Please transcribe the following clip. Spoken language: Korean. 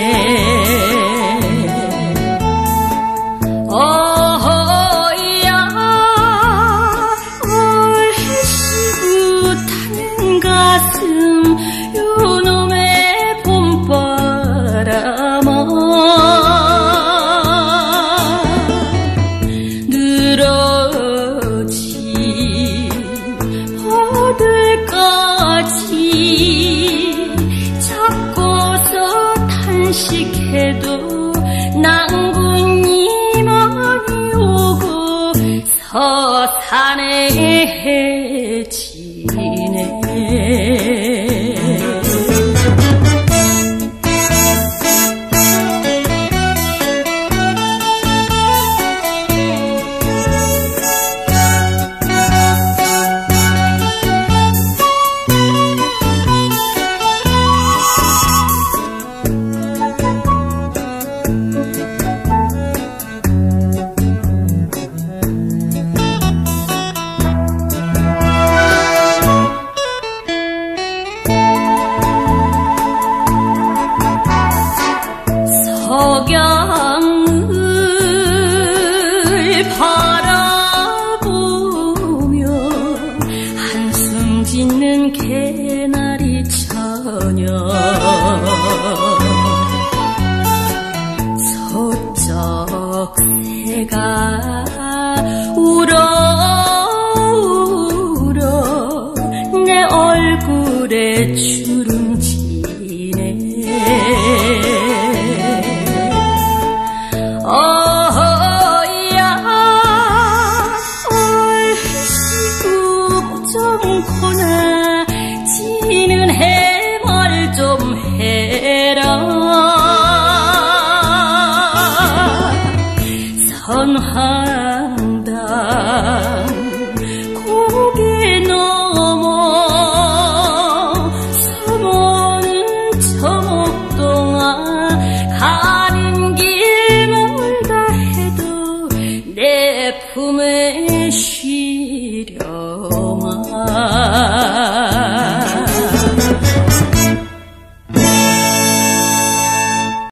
어허야 얼씨구 타는 가슴 요놈의 봄바람아 늘어진 버들까지 잡고서 탄식해도 낭군이만이 오고 서산에 해지네. 석양을 바라보며 한숨 짓는 개나리 처녀 소쩍 새가 울어 울어 내 얼굴에 주름지네. 어허야 얼씨구 정코나 지는 해말 좀 해라. 선황당 고개 넘어 서모는 저 목동아